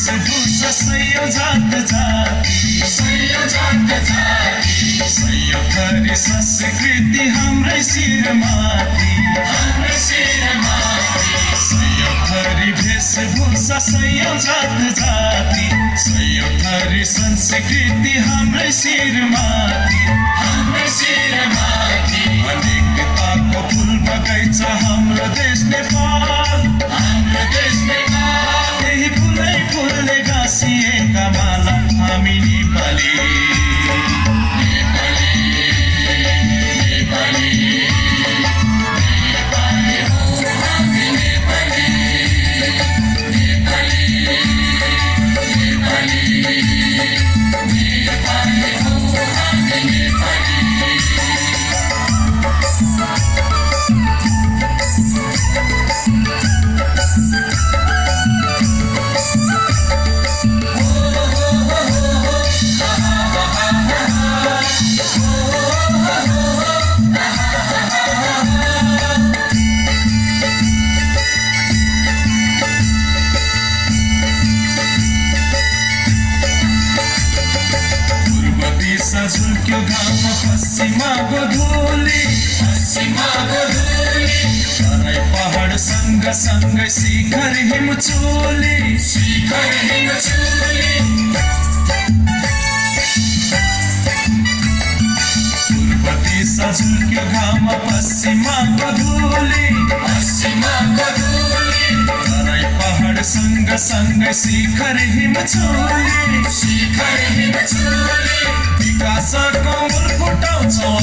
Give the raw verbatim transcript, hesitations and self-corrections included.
वेशभूषा सयौं जात जाति सयौं जात जाति सयौं थरी संस्कृति हाम्रै शिरमाथि हाम्रै शिरमाथि सयौं थरी वेशभूषा सयौं जात जाति सयौं थरी संस्कृति हाम्रै शिरमाथि हाम्रै शिरमाथि अनेकताको फूल बगैँचा हाम्रो देश नेपाल हाम्रो देश नेपाल त्यही फुलै फुलले गाँसिएका माला हामी नेपाली नेपाली नेपाली नेपाली हो हामी नेपाली नेपाली नेपाली नेपाली हो हामी नेपाली झुल्क्यो घाम पश्चिमाको धुली पश्चिमाको धुली तराई पहाड सँग सँगै शिखर हिमचोली शिखर हिमचोली पूर्व दिशा झुल्क्यो घाम पश्चिमाको धुली पश्चिमाको धुली तराई पहाड सँग सँगै शिखर हिमचोली शिखर हिमचोली विकासको मूल फुटाउँछौ